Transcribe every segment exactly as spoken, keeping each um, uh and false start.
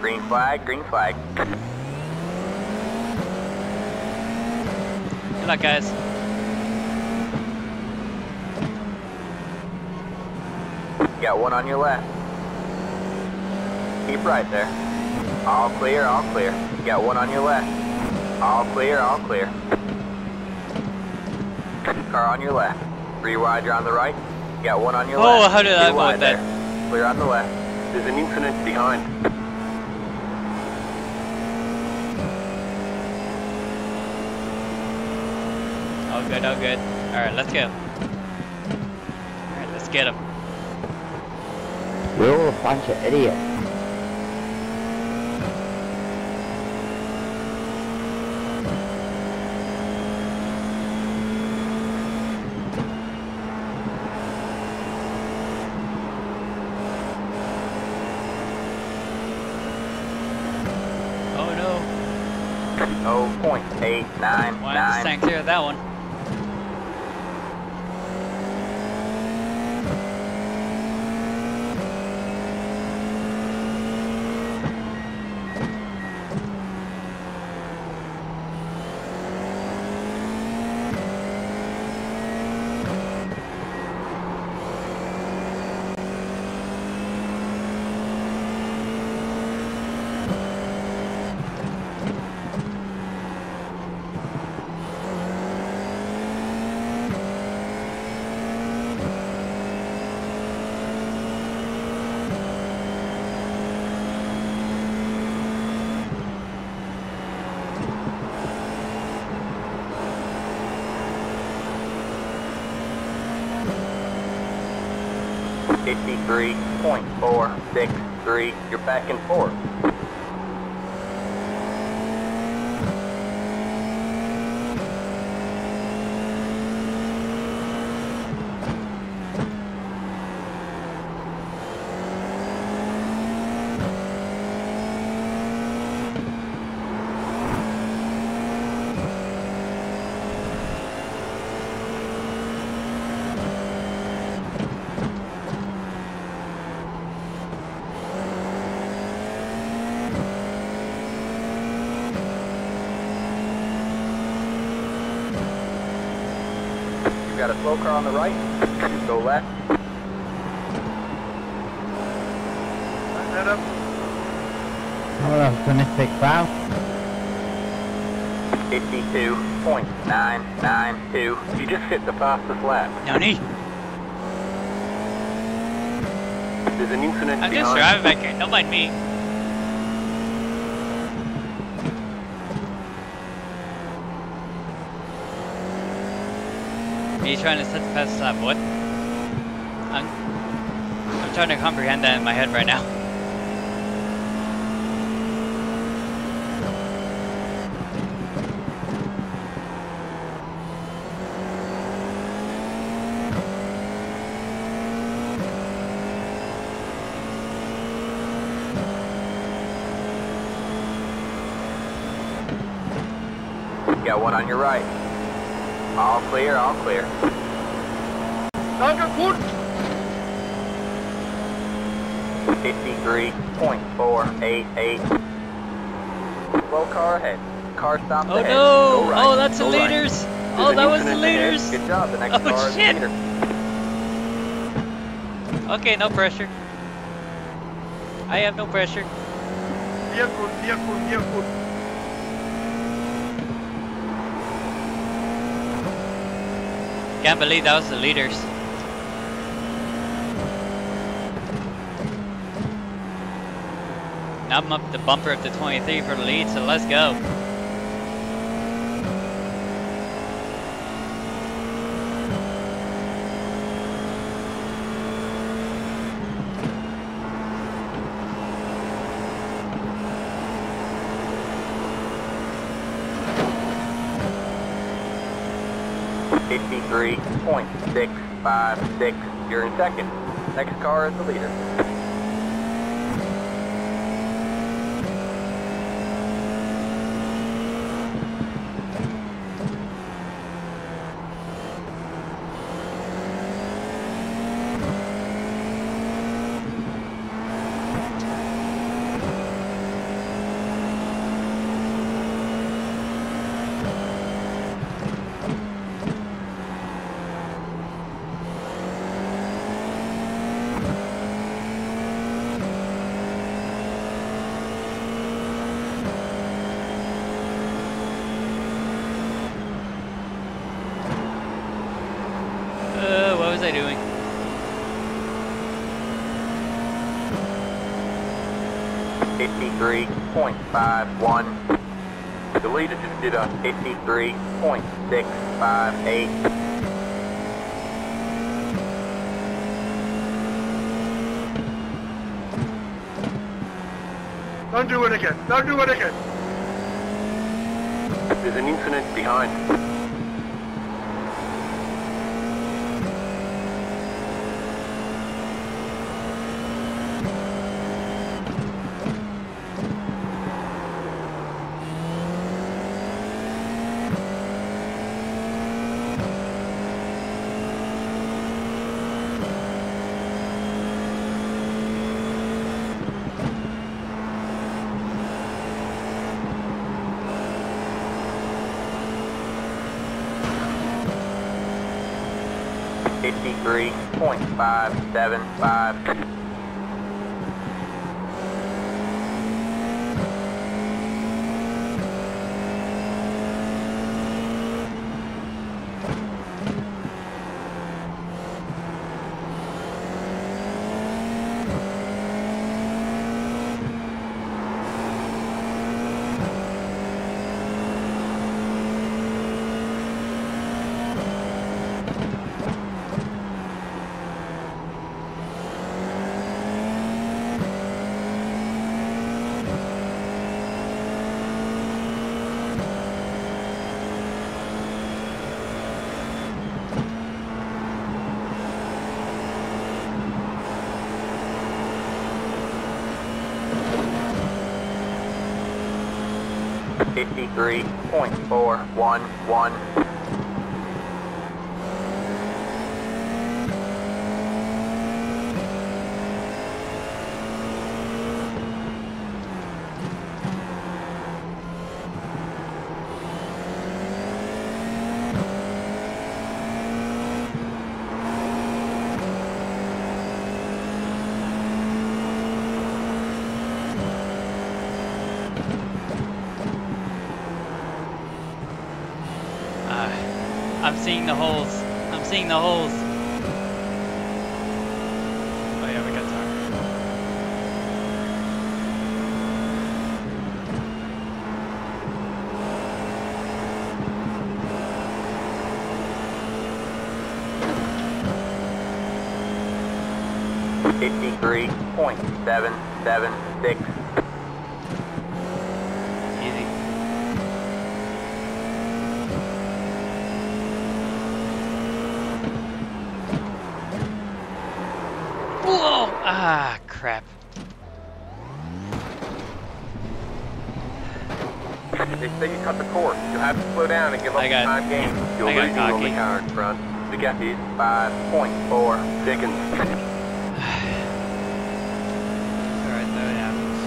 Green flag, green flag. Good luck, guys. Got one on your left. Keep right there. All clear, all clear. Got one on your left. All clear, all clear. Car on your left. Three wide, you're on the right. Got one on your Oh, left. how did I Two go wide with that? there. Clear on the left. There's an incident behind. Oh, good, oh, good. Alright, let's go. Alright, let's get him. We're all a bunch of idiots. Oh no. Oh, point eight nine Why didn't nine. stand clear of that one? fifty-three point four six three. You're back and forth. Got a slow car on the right. Go left. Line that up. How optimistic, pal? fifty-two point nine nine two. You just hit the fastest lap. Nani? There's an incident I'm just behind. driving back here, don't mind me. Are you trying to set the fastest lap? What? I'm, I'm trying to comprehend that in my head right now. Got one on your right. All clear, all clear. fifty-three point four eight eight. Slow car ahead. Car stopped Oh ahead. no! Go right. Oh, that's the Go right. leaders! There's Oh, an that was the incident ahead. leaders! Good job. The next Oh, car is the shit. leader. Okay, no pressure. I have no pressure. Vehicle, vehicle, vehicle. Can't believe that was the leaders. Now I'm up the bumper of the twenty-three for the lead, so let's go. fifty-three point six five six. You're in second. Next car is the leader. they doing? fifty-three point five one. The leader just did a fifty-three point six five eight. Don't do it again. Don't do it again. There's an incident behind. fifty-three point five seven five. fifty-three point four one one. I'm seeing the holes. I'm seeing the holes. Oh yeah, we got time. fifty-three point seven seven six. Easy. Whoa! Ah, crap. They say you cut the course. You'll have to slow down and give up I got- the time gain. You're I got losing on the cocky. car in front. The gap is five point four seconds. Alright, that happens.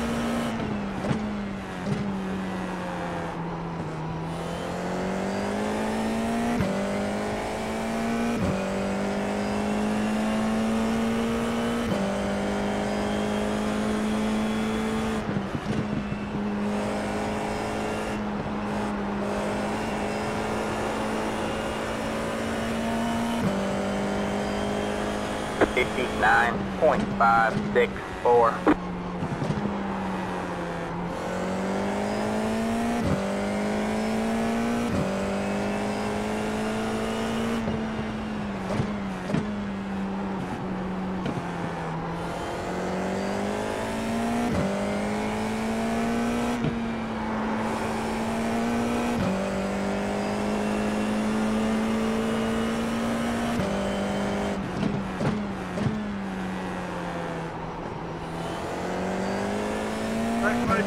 fifty-nine point five six four. Back, mate.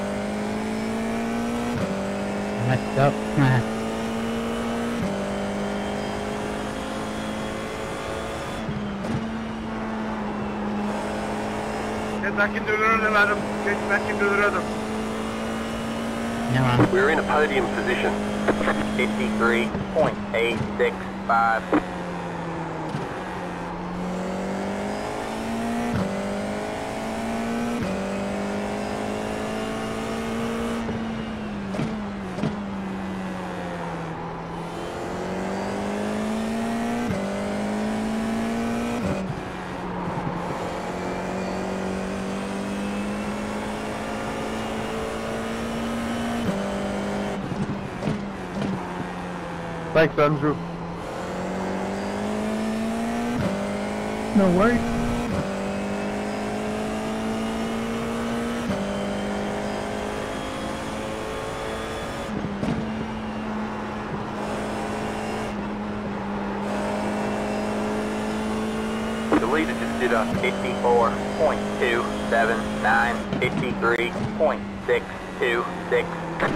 Messed up. Get back into the rhythm, Adam. Get back into the rhythm. Yeah, man. We're in a podium position. fifty-three point eight six five. Thanks, Andrew. No worries. The leader just did a fifty-four point two seven nine, fifty-three point six two six.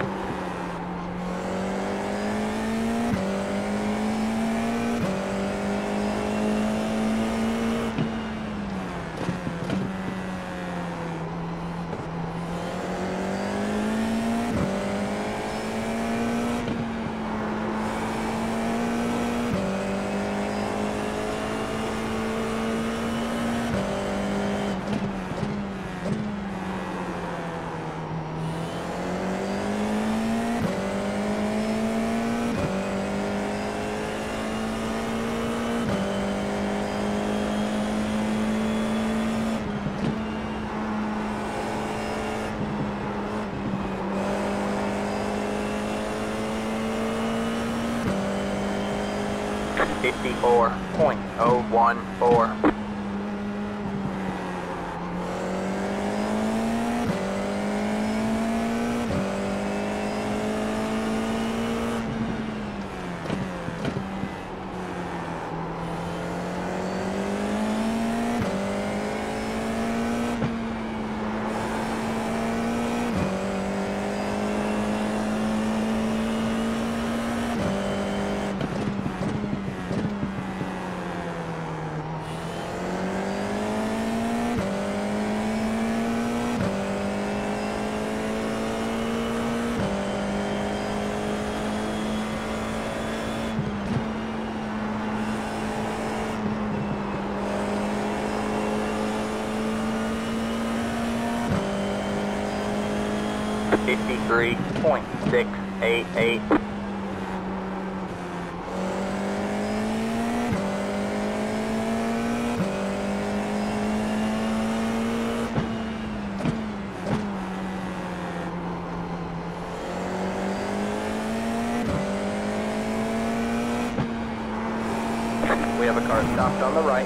fifty-four point oh one four. fifty-three point six eight eight. We have a car stopped on the right.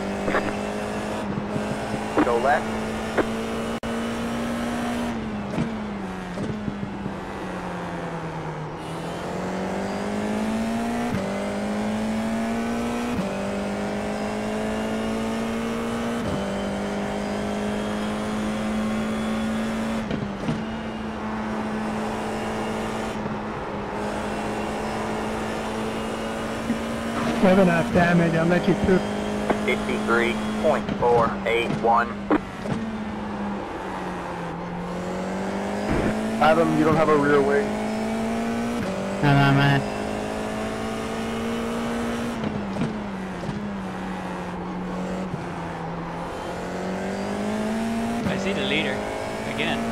Go left. Seven half damage, I'll let you through. fifty-three point four eight one. Adam, you don't have a rear wing. No, no, man. I see the leader again.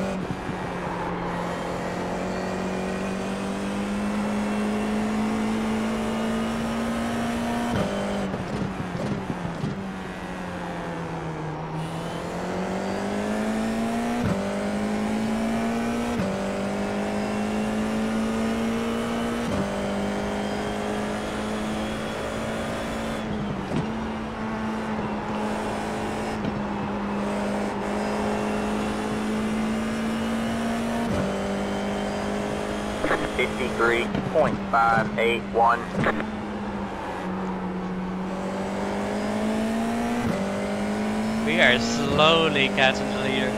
fifty-three point five eight one. We are slowly catching the leader.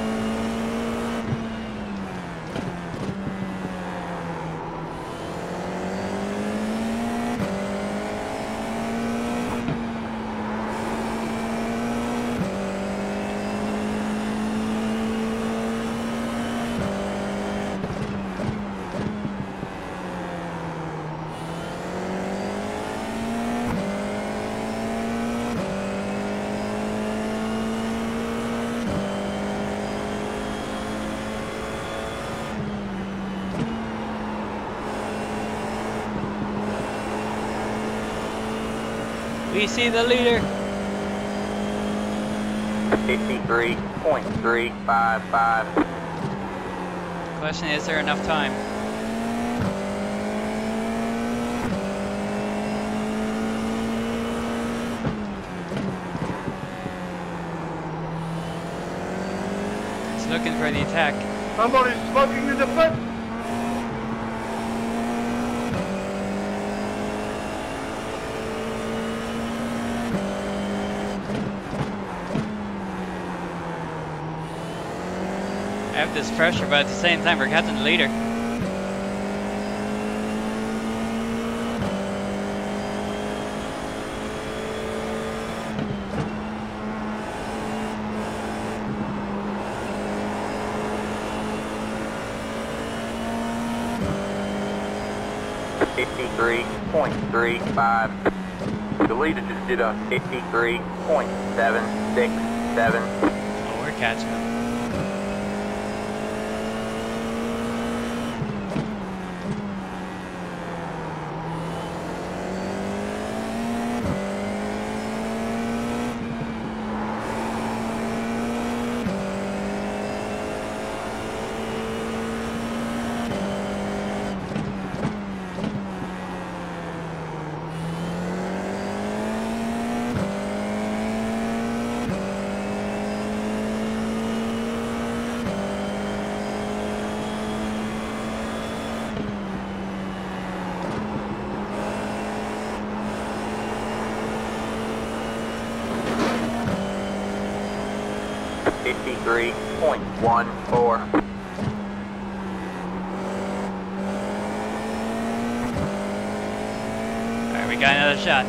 We see the leader. fifty-three point three five five. Question, is there enough time? looking for the attack. Somebody's smoking in the front. I have this pressure, but at the same time, we're catching the leader. fifty-three point three five. The leader just did a fifty-three point seven six seven. Oh, we're catching him. fifty-three point one four. Alright, we got another shot.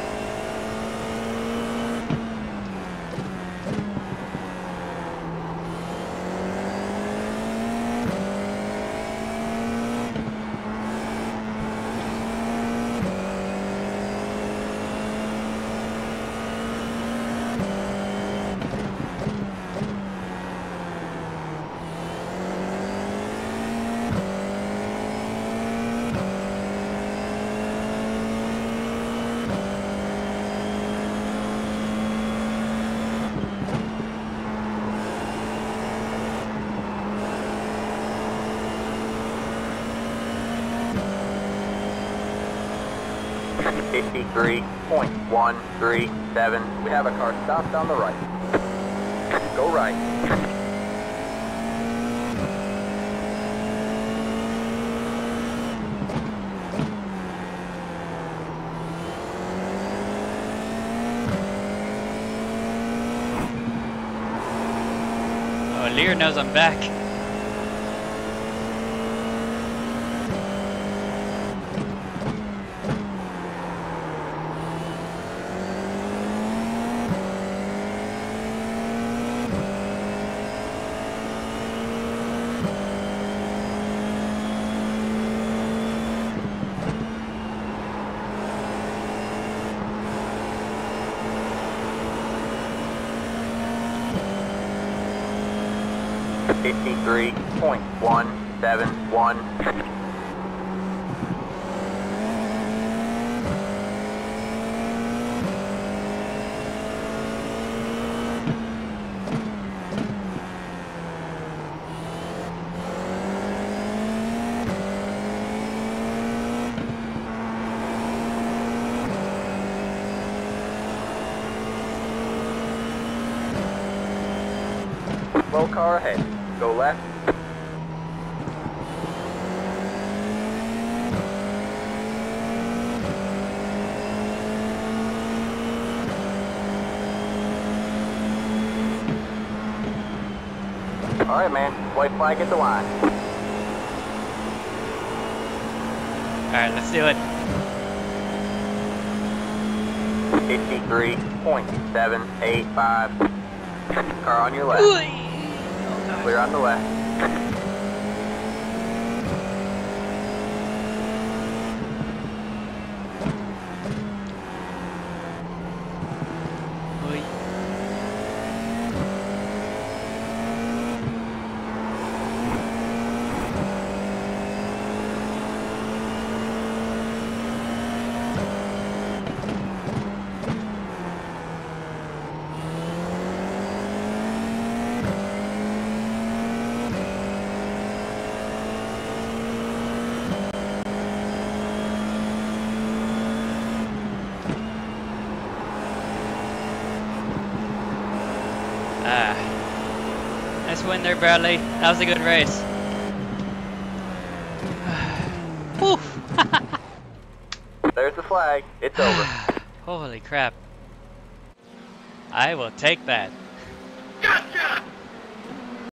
fifty-three point one three seven. We have a car stopped on the right. Go right. Oh, Lear knows I'm back. fifty-three point one seven one. Slow car ahead. Go left. All right, man. White flag at the line. All right, let's do it. fifty-three point seven eight five. Car on your left. Oh, Clear on the left. Oi. Nice win there, Bradley. That was a good race. Whew. There's the flag. It's over. Holy crap. I will take that.